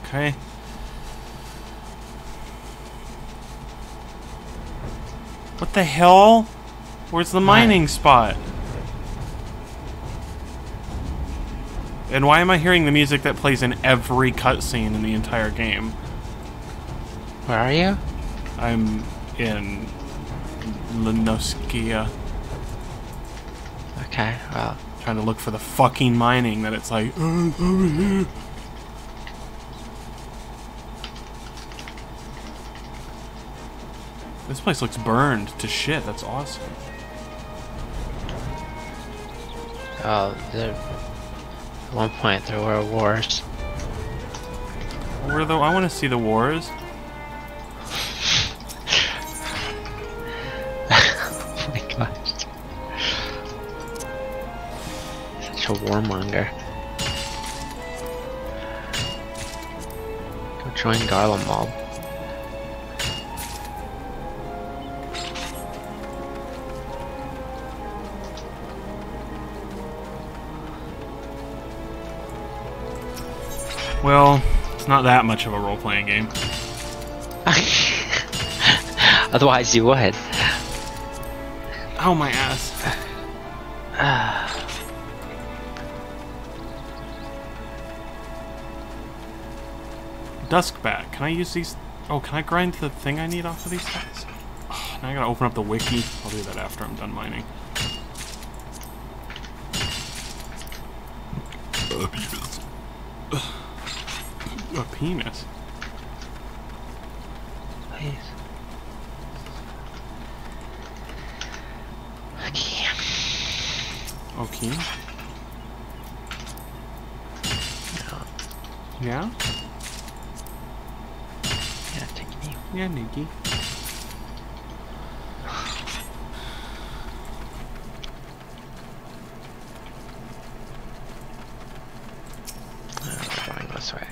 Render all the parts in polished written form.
Okay. What the hell? Where's the mining spot? And why am I hearing the music that plays in every cutscene in the entire game? Where are you? I'm in Lenoskia. Okay, well. Trying to look for the fucking mining that it's like, over here. This place looks burned to shit. That's awesome. Oh, at one point there were wars. I want to see the wars. Oh my gosh. Such a warmonger. Go join Garland Mob. Well, it's not that much of a role-playing game. Otherwise you would. Ow, my ass. Duskbat. Can I use these? Oh, can I grind the thing I need off of these guys? Oh, now I gotta open up the wiki. I'll do that after I'm done mining. A penis. Please. Okay. Okay. No. Yeah? Yeah, take me. Yeah, Nikki. We're going this way.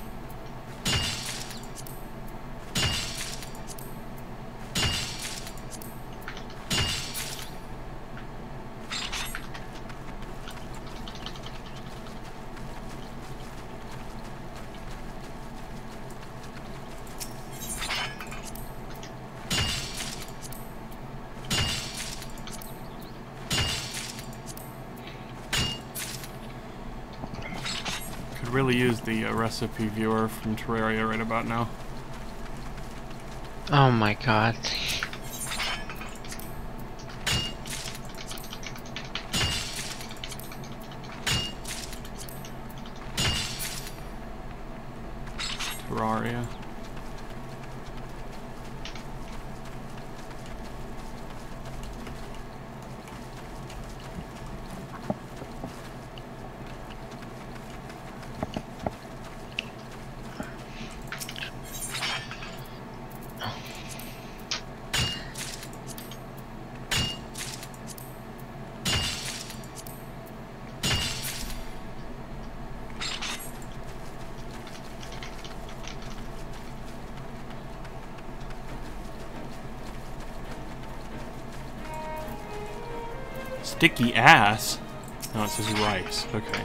Could really use the recipe viewer from Terraria right about now. Oh my god. Terraria. Sticky ass? No, it says rice. Okay.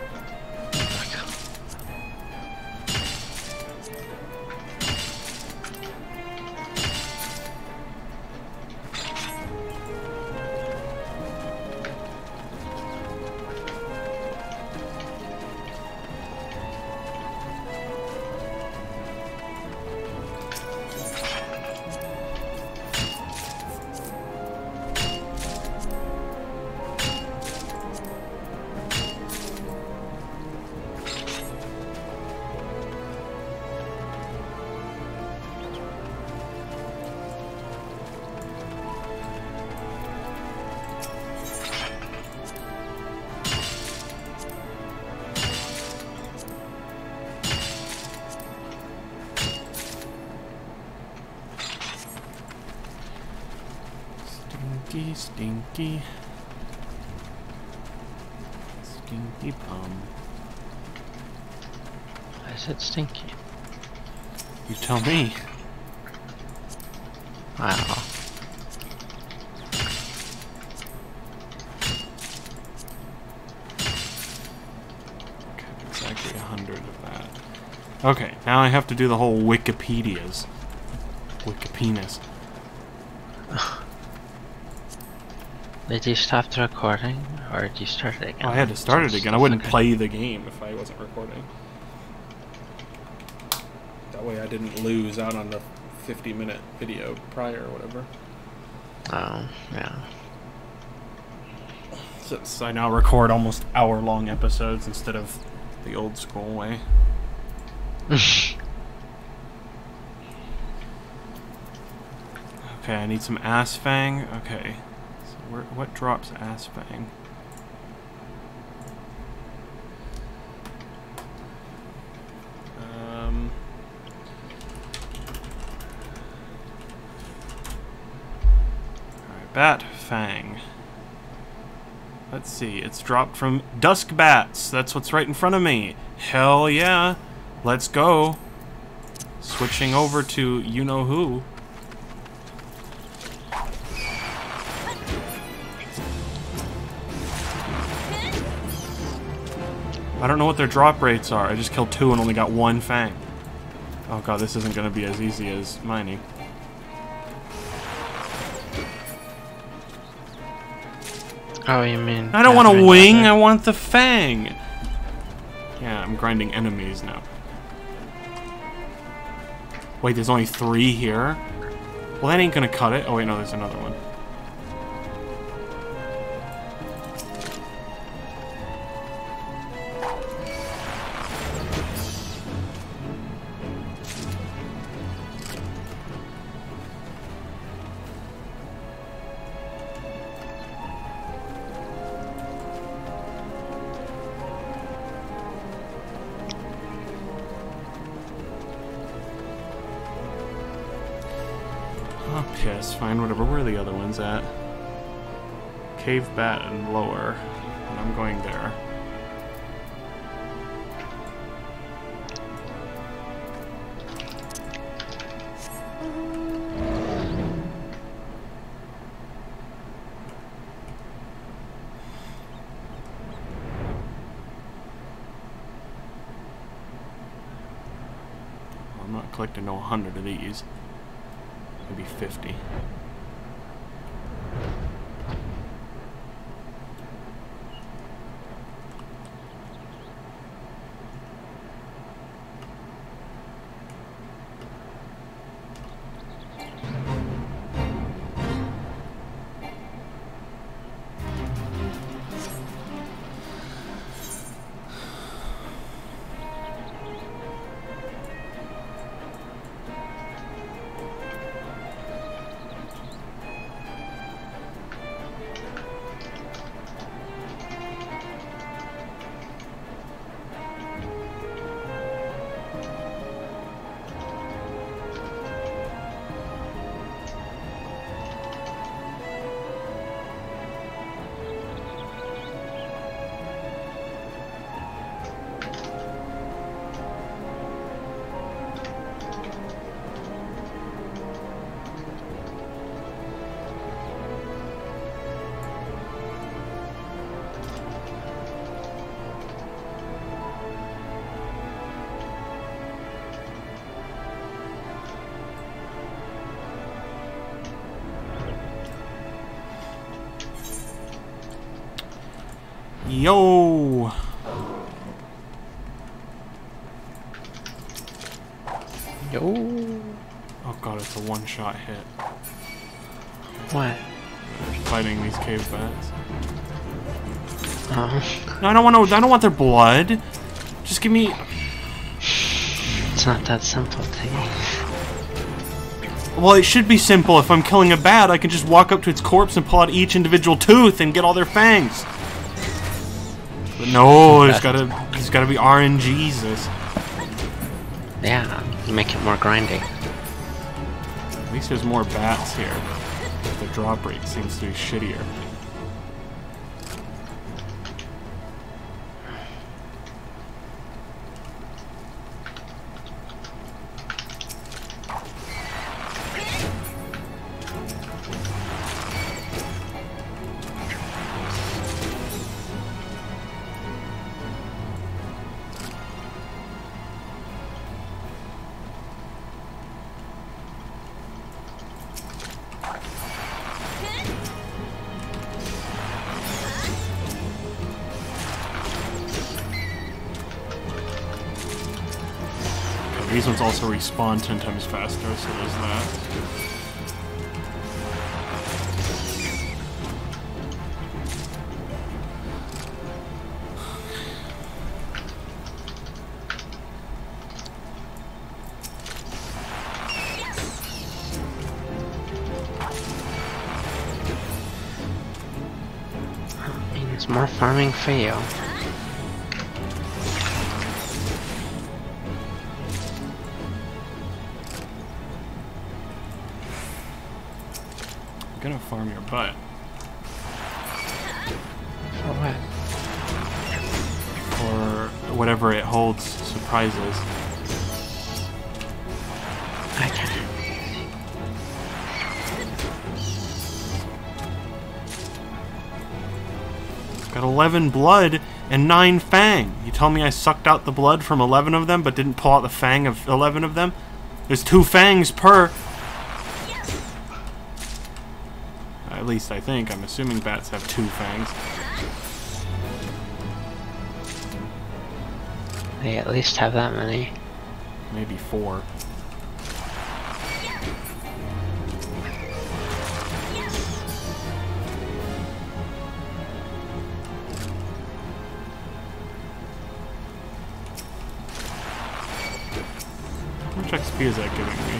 Stinky, stinky. Stinky bum. Why is it stinky? You tell me. Wow. Okay, exactly 100 of that. Okay, now I have to do the whole Wikipedias. Wikipenis. Did you stop the recording, or did you start it again? Oh, I had to start it again. I wouldn't play the game if I wasn't recording. That way I didn't lose out on the 50-minute video prior or whatever. Oh, yeah. Since I now record almost hour-long episodes instead of the old school way. Okay, I need some ass fang. Okay, so what drops ass fang? Alright, bat fang. Let's see, it's dropped from dusk bats. That's what's right in front of me. Hell yeah. Let's go. Switching over to you-know-who. I don't know what their drop rates are. I just killed 2 and only got 1 fang. Oh god, this isn't going to be as easy as mining. Oh, you mean... I don't want a wing, I want the fang! Yeah, I'm grinding enemies now. Wait, there's only 3 here? Well, that ain't gonna cut it. Oh wait, no, there's another one. Piss, fine, whatever. Where are the other ones at? Cave bat and lower. And I'm going there. I'm not collecting no 100 of these. Maybe 50. Yo! Yo! Oh god, it's a one-shot hit. What? Fighting these cave bats. Oh. No, I don't want their blood. Just give me... It's not that simple, T. Well, it should be simple. If I'm killing a bat, I can just walk up to its corpse and pull out each individual tooth and get all their fangs. But no, there's gotta be RNGesus. Yeah, make it more grindy. At least there's more bats here. The drop rate seems to be shittier. These ones also respawn 10 times faster, so there's that. Means more farming for you. I'm gonna farm your butt. For what? For whatever it holds surprises. Okay. Got 11 blood and 9 fang. You tell me I sucked out the blood from 11 of them but didn't pull out the fang of 11 of them? There's 2 fangs per. At least I think. I'm assuming bats have 2 fangs. They at least have that many. Maybe 4. How much XP is that giving me?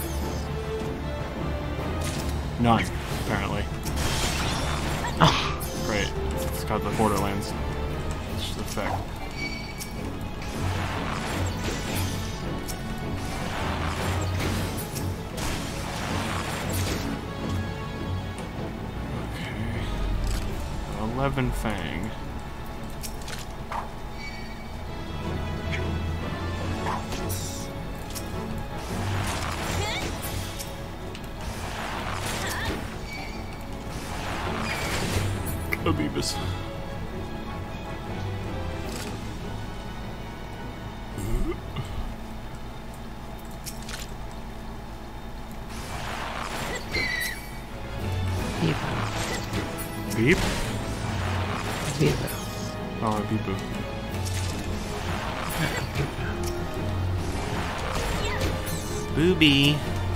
None, apparently. Oh. Great. It's got the Borderlands effect. Okay. 11 fang. Beavis. Beep? Beep. Oh, a beep. Booby.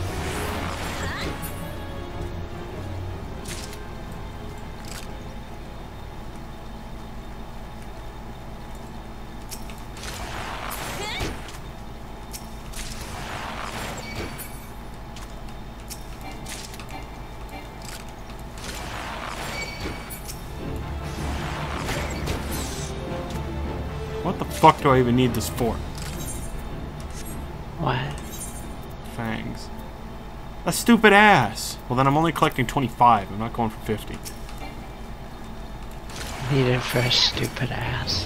What the fuck do I even need this for? What? Fangs. A stupid ass! Well then I'm only collecting 25, I'm not going for 50. Need it for a stupid ass.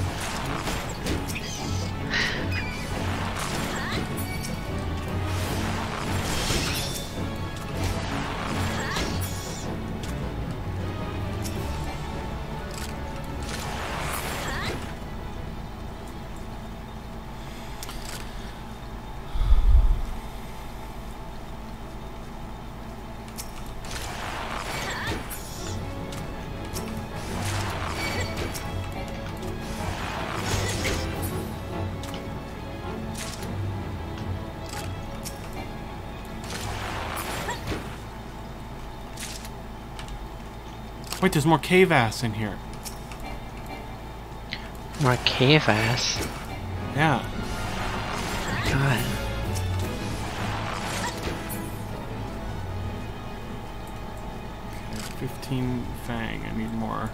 Wait, there's more cave ass in here. More cave ass? Yeah. Oh my god. Okay, 15 fang, I need more.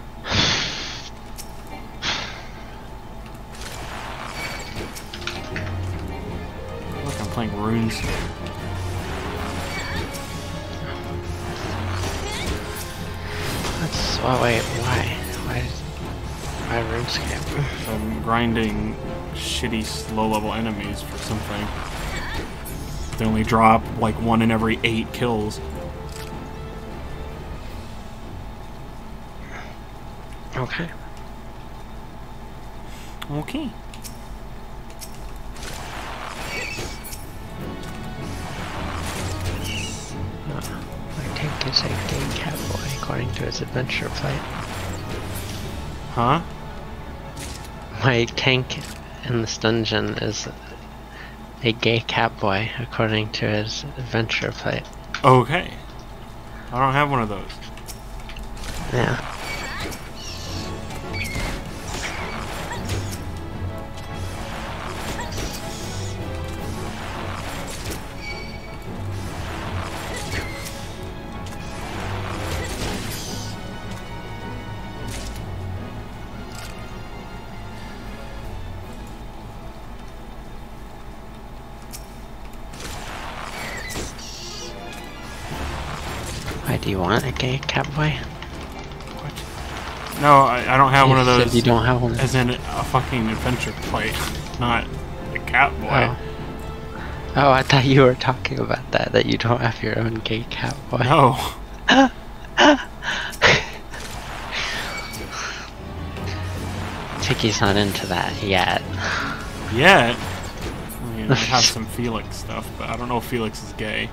Look, I'm playing runes. Oh wait, why? Why RuneScape? I'm grinding shitty low-level enemies for something. They only drop like 1 in every 8 kills. Okay. Okay. My tank is a gay cowboy, according to his adventure plate. Huh? My tank in this dungeon is a gay cat boy, according to his adventure plate. Okay. I don't have one of those. Yeah. Why do you want a gay cat boy? What? No, I don't have one of those. You don't have one. As in a fucking adventure plate, not a cat boy. Oh. Oh, I thought you were talking about that. That you don't have your own gay cat boy. No. Tiki's not into that yet. Yet. I mean, I have some Felix stuff, but I don't know if Felix is gay.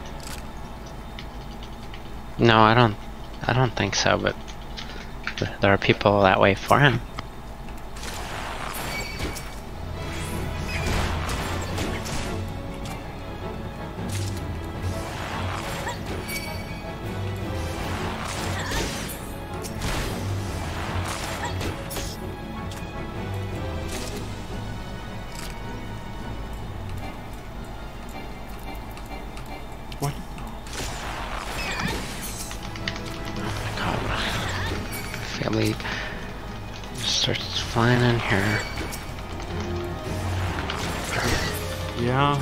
No, I don't think so, but there are people that way for him. What? Family starts flying in here. Yeah.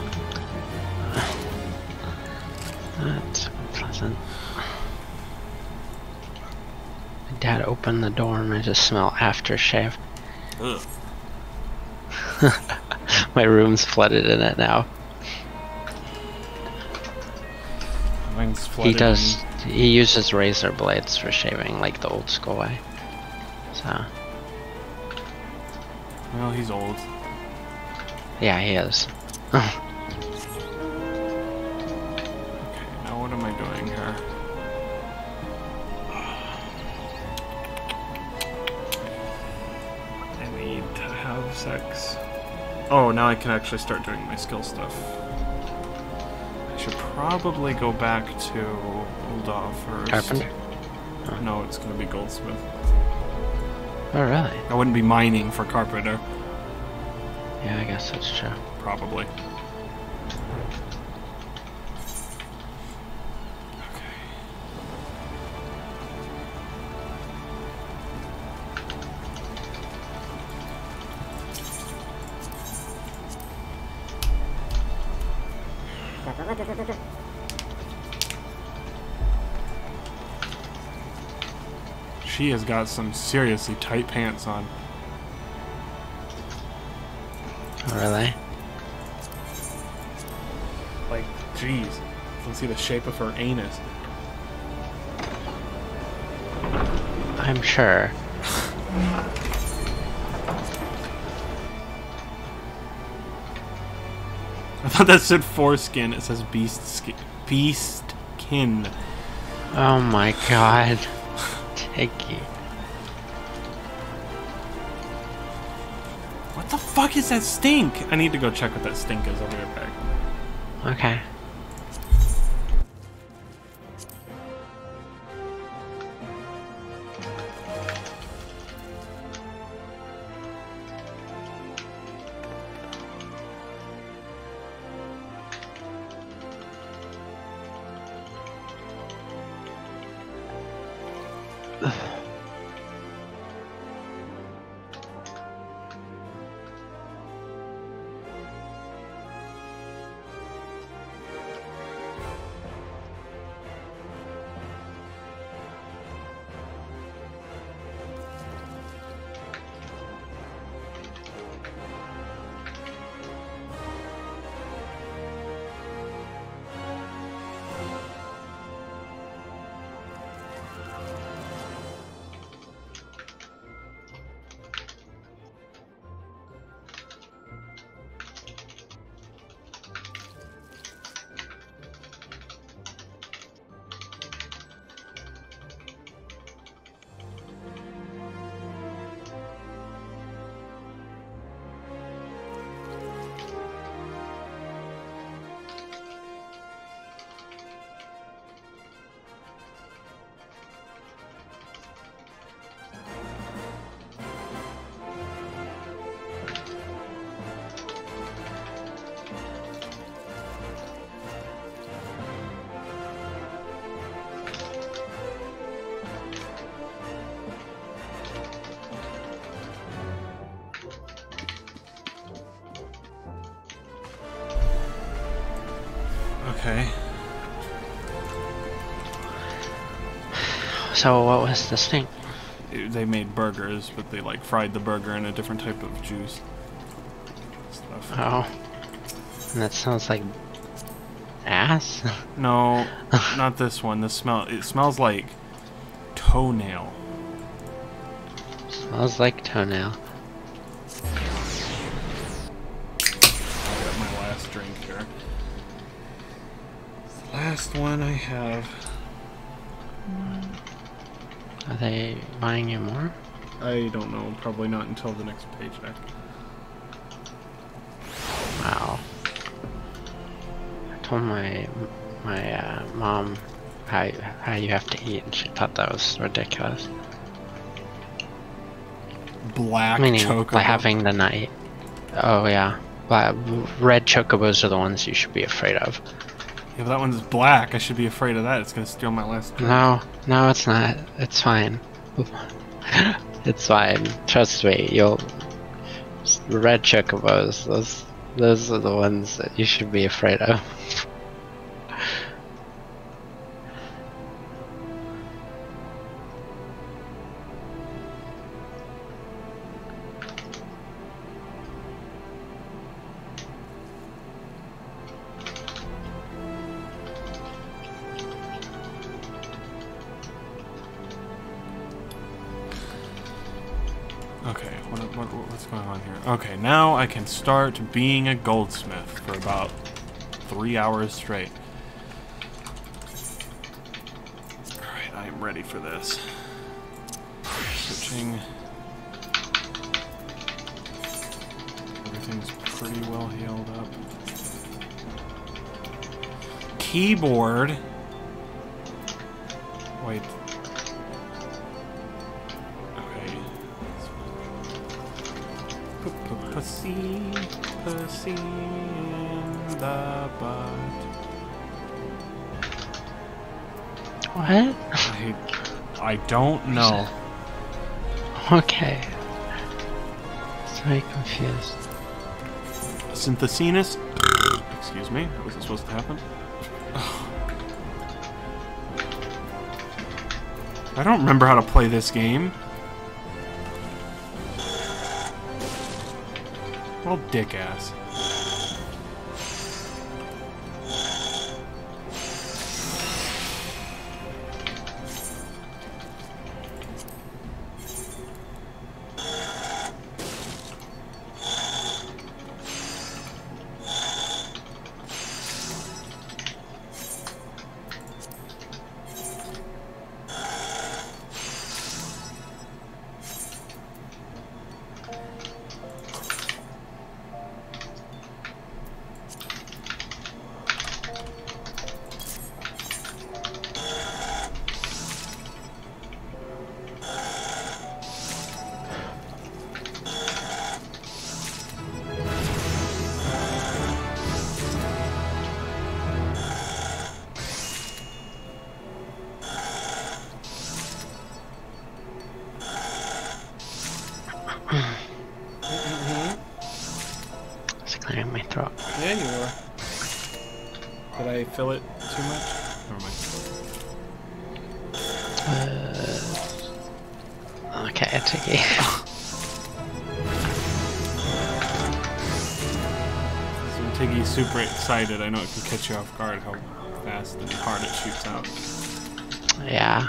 That's unpleasant. My dad opened the door and I just smell aftershave. Ugh. My room's flooded in it now. Mine's flooded He uses razor blades for shaving, like the old school way. So. Well, he's old. Yeah, he is. Okay, now what am I doing here? I need to have sex. Oh, now I can actually start doing my skill stuff. I should probably go back to Ulda first. Carpenter? Oh. No, it's gonna be goldsmith. Oh, really? I wouldn't be mining for carpenter. Yeah, I guess that's true. Probably. She has got some seriously tight pants on. Oh, really? Like, jeez. You can see the shape of her anus. I'm sure. I thought that said foreskin. It says beastkin. Oh my god. Tiki. What the fuck is that stink? I need to go check what that stink is. I'll be right back. Okay. Okay. So what was this thing? They made burgers, but they like fried the burger in a different type of juice. Stuff. Oh. And that sounds like ass? No, not this one. It smells like toenail. Smells like toenail. I got my last drink here. Last one I have. Are they buying you more? I don't know. Probably not until the next paycheck. Wow. I told my mom how you have to eat, and she thought that was ridiculous. Black Meaning chocobo. by having the night. Oh yeah, red chocobos are the ones you should be afraid of. Yeah, but that one's black. I should be afraid of that. It's gonna steal my last drink. No, it's not. It's fine. It's fine. Trust me. Red chocobos. Those are the ones that you should be afraid of. Okay, what's going on here? Okay, now I can start being a goldsmith for about 3 hours straight. Alright, I am ready for this. Switching. Everything's pretty well healed up. Keyboard. Wait. Pussy in the butt. What? I don't know. Okay. So very confused. Synthesinus. Excuse me. That wasn't supposed to happen. I don't remember how to play this game. Well, dick ass. It's clearing my throat. Yeah, you were. Did I fill it too much? Never mind. Okay, Tiggy. So when Tiggy's super excited, I know it can catch you off guard how fast and hard it shoots out. Yeah.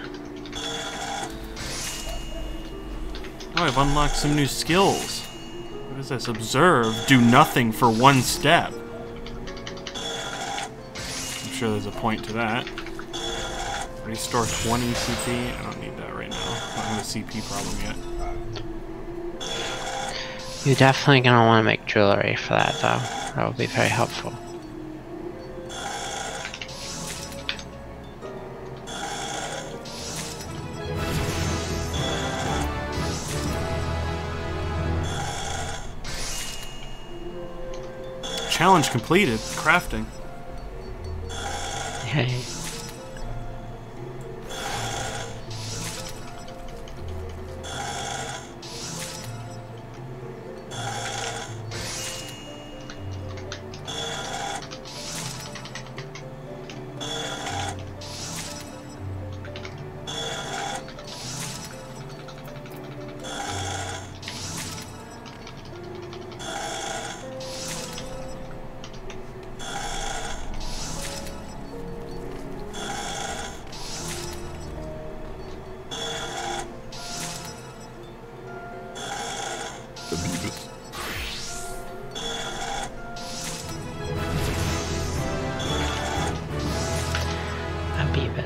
Oh, I've unlocked some new skills. What is this? Observe, do nothing for 1 step. I'm sure there's a point to that. Restore 20 CP. I don't need that right now. I don't have a CP problem yet. You're definitely gonna want to make jewelry for that, though. That will be very helpful. Challenge completed. Crafting. Yay.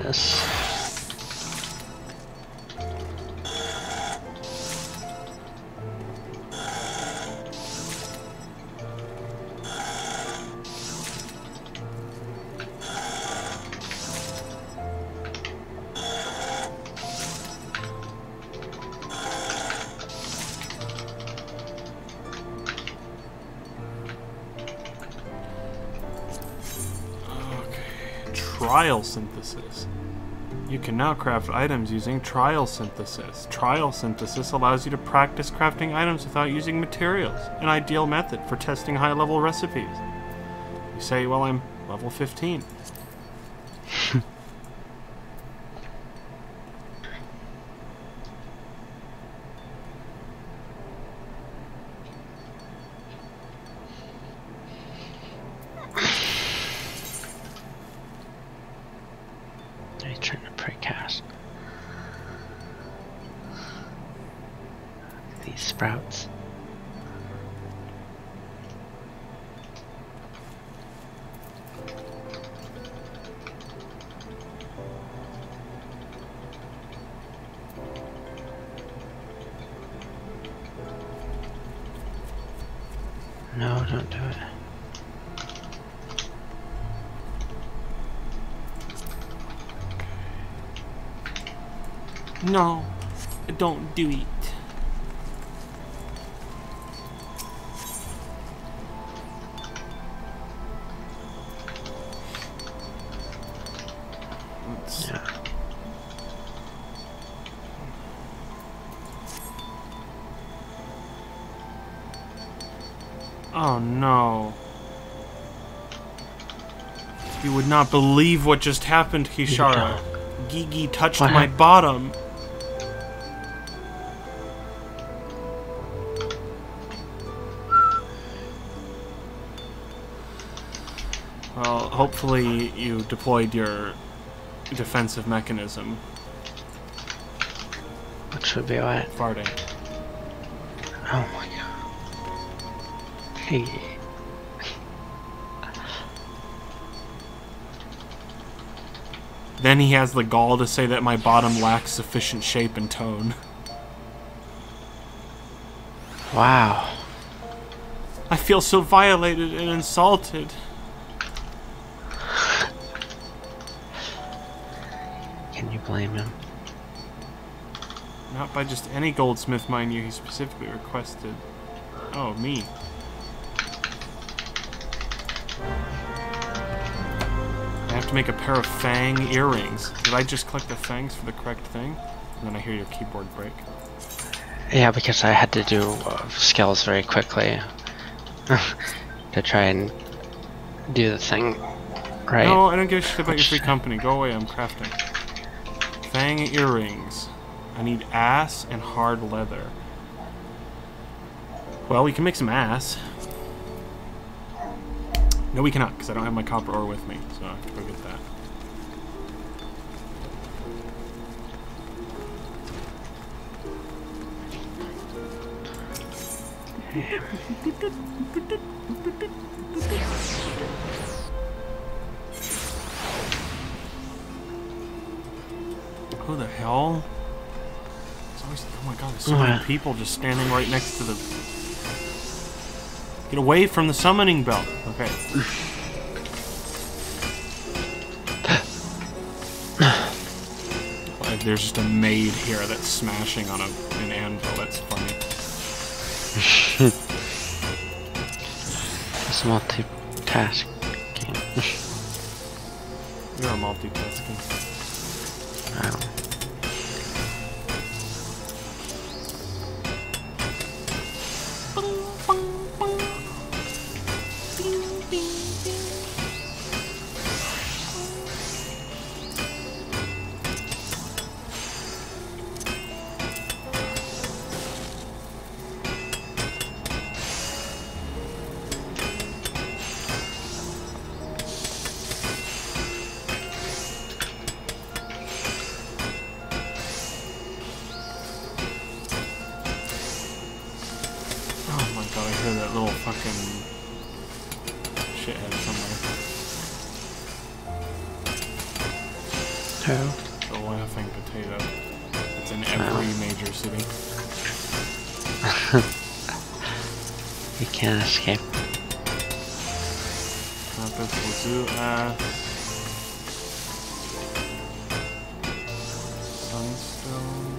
this. Trial synthesis. You can now craft items using trial synthesis. Trial synthesis allows you to practice crafting items without using materials, an ideal method for testing high-level recipes. You say, well, I'm level 15. Trying to precast these sprouts. No, don't do it. No, don't do it. Yeah. Oh no. You would not believe what just happened, Kishara. Gigi touched my bottom. Well, hopefully you deployed your defensive mechanism. Which would be what? Farting. Oh my god. Hey. Then he has the gall to say that my bottom lacks sufficient shape and tone. Wow. I feel so violated and insulted. Can you blame him? Not by just any goldsmith, mind you, he specifically requested. Oh, me. I have to make a pair of fang earrings. Did I just collect the fangs for the correct thing? And then I hear your keyboard break. Yeah, because I had to do skills very quickly to try and do the thing right. No, I don't give a shit about your free company. Go away, I'm crafting. Fang earrings. I need ass and hard leather. Well, we can make some ass. No, we cannot, because I don't have my copper ore with me, so I have to go get that. Who the hell? It's always, oh my god, there's so many people just standing right next to the... Get away from the summoning belt. Okay. Like, there's just a maid here that's smashing on an anvil. That's funny. It's multitasking. You're multitasking. Wow. That little fucking shithead somewhere. Who? The laughing potato. It's in every major city. You can't escape. Lapis Lazuli. Sunstone.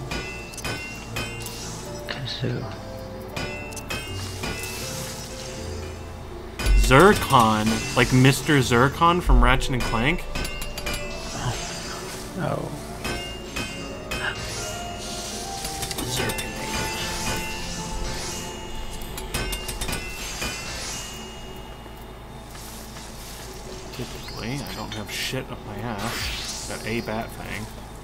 Kazoo. Zircon, like Mr. Zircon from Ratchet and Clank. Oh. Typically, I don't have shit up my ass. Got a bat fang.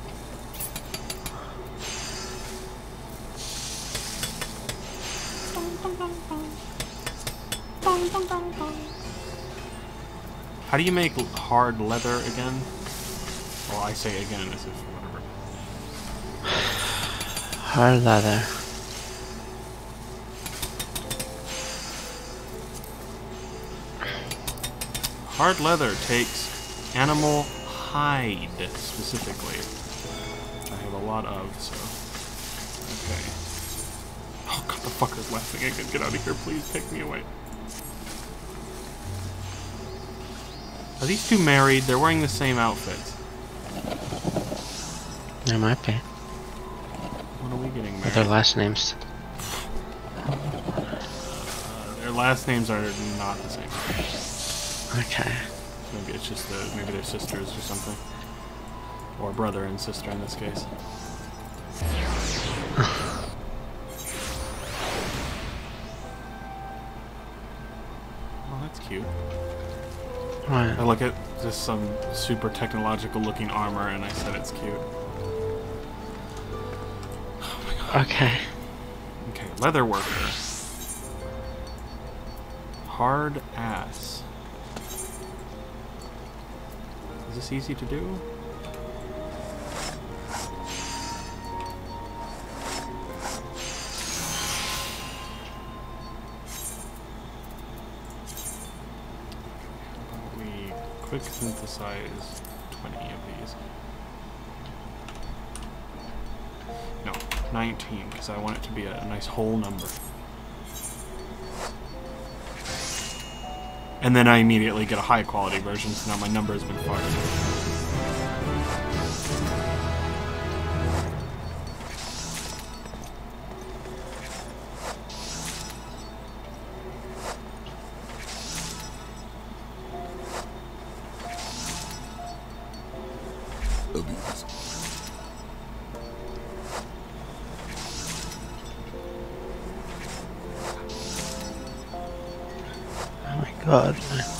How do you make hard leather again? Well, I say again as if whatever. Hard leather. Hard leather takes animal hide, specifically. I have a lot of, so... Okay. Oh god, the fucker's laughing again. Get out of here, please. Take me away. Are these two married? They're wearing the same outfits. There might be. When are we getting married? Their last names. Their last names are not the same. Okay. Maybe it's just maybe they're sisters or something. Or brother and sister in this case. Oh, that's cute. What? I look at just some super technological looking armor and I said it's cute. Oh my god. Okay. Okay, leather worker. Hard ass. Is this easy to do? Quick synthesize 20 of these. No, 19, because I want it to be a nice whole number. And then I immediately get a high quality version, so now my number has been fucked. God.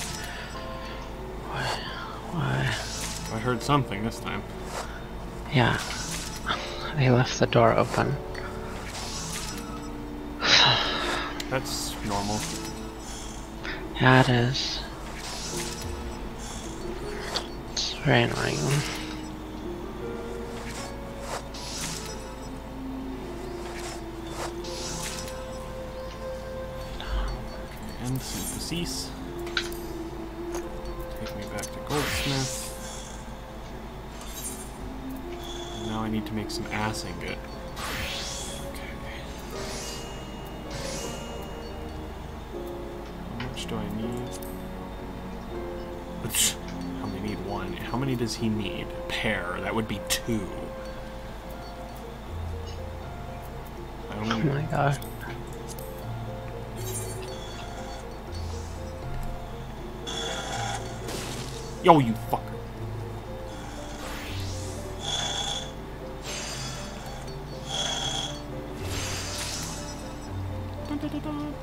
Why? I heard something this time. Yeah. They left the door open. That's normal. Yeah, it is. It's very annoying. And synthesis. Take me back to Goldsmith. And now I need to make some ass ingot. Okay. How much do I need? I only need one. How many does he need? Pair. That would be 2. Oh my god. Yo, you fucker. Dun, dun, dun, dun.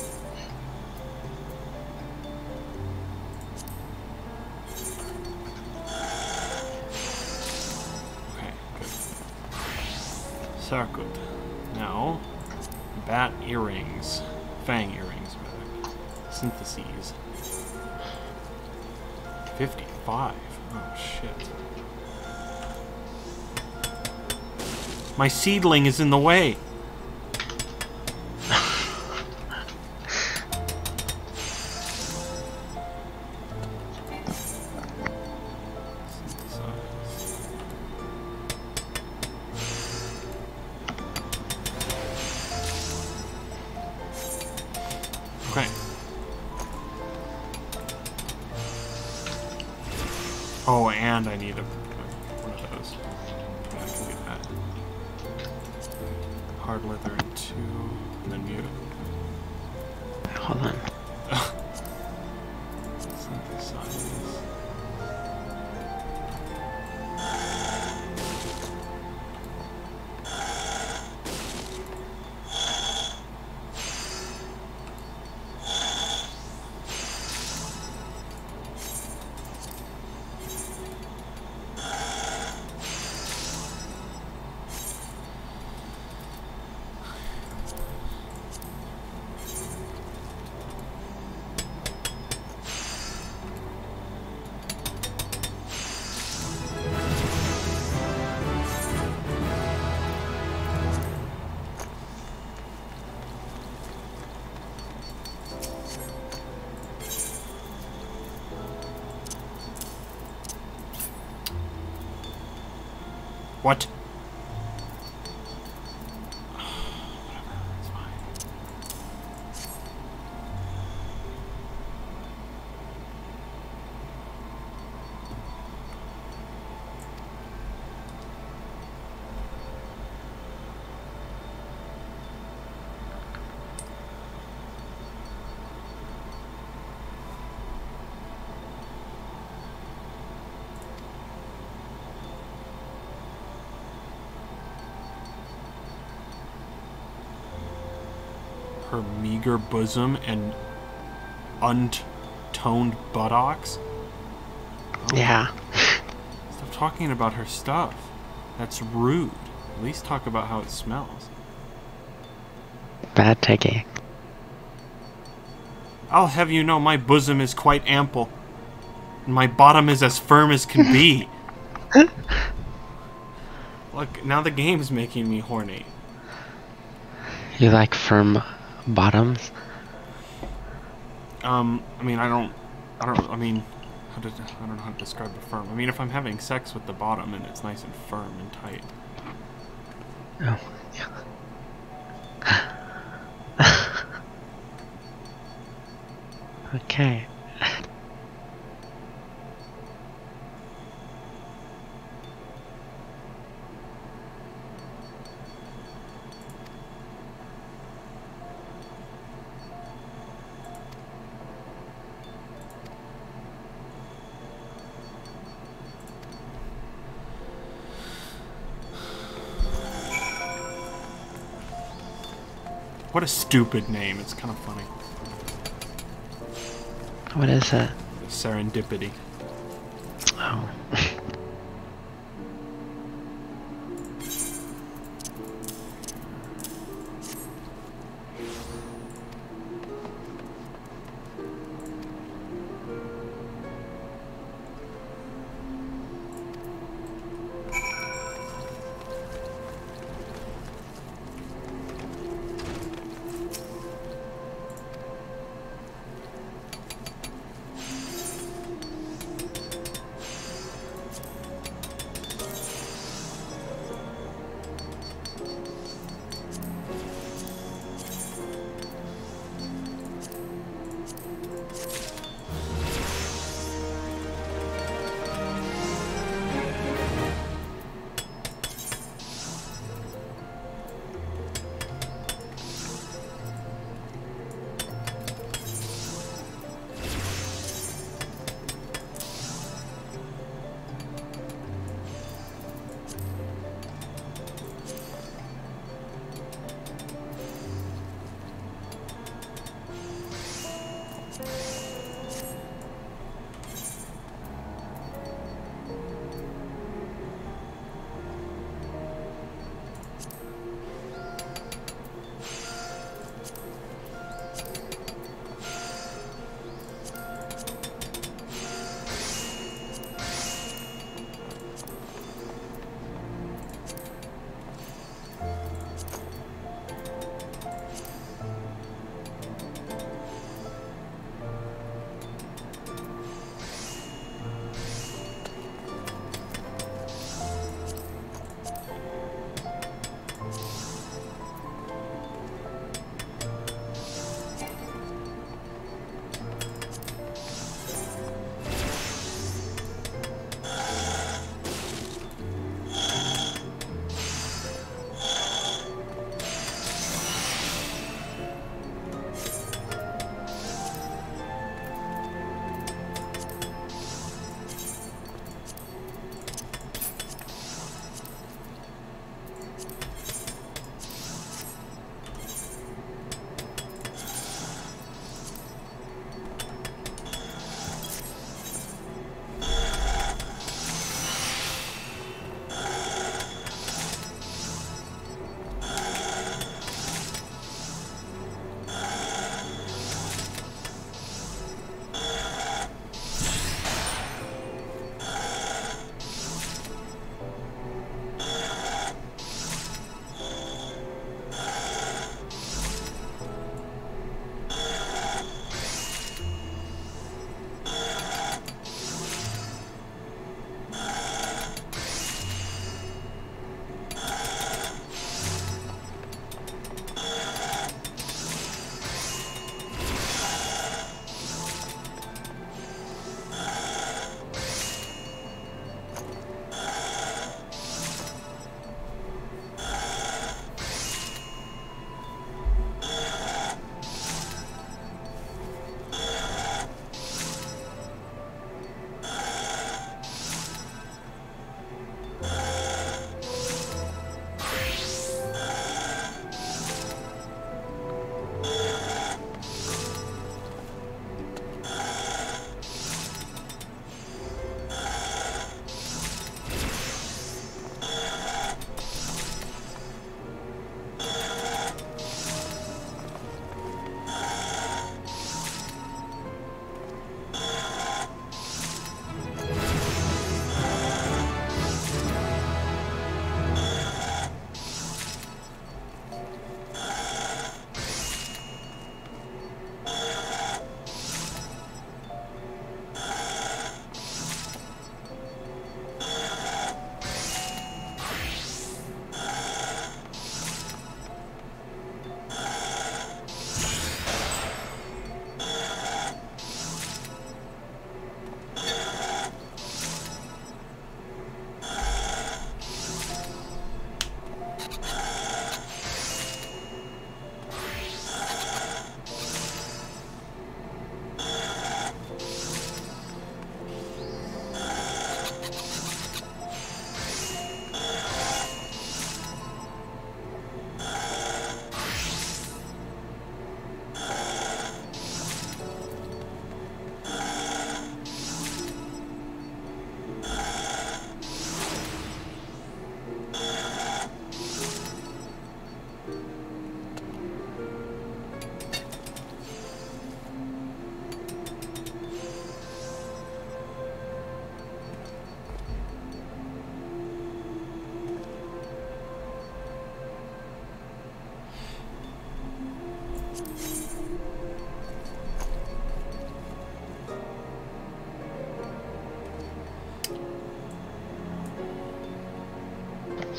Okay, good. Circuit. Now, bat earrings. Fang earrings, rather. Syntheses. 55. Oh, shit. My seedling is in the way. Oh, and I need one of those. Yeah, I can do that. Hard leather 2, and then mute. Hold on. Synthesize. What? Whatever, it's fine. Her meager bosom and untoned buttocks? Oh. Yeah. Stop talking about her stuff. That's rude. At least talk about how it smells. Bad taking. I'll have you know my bosom is quite ample. And my bottom is as firm as can be. Look, now the game's making me horny. You like firm bottoms? I mean, I don't know how to describe the firm. I mean, if I'm having sex with the bottom and it's nice and firm and tight. Oh. Okay. What a stupid name. It's kind of funny. What is it? Serendipity. Oh.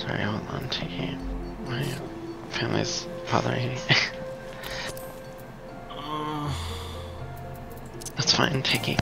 Sorry, hold on, Tiki. My family's bothering me. That's fine, Tiki.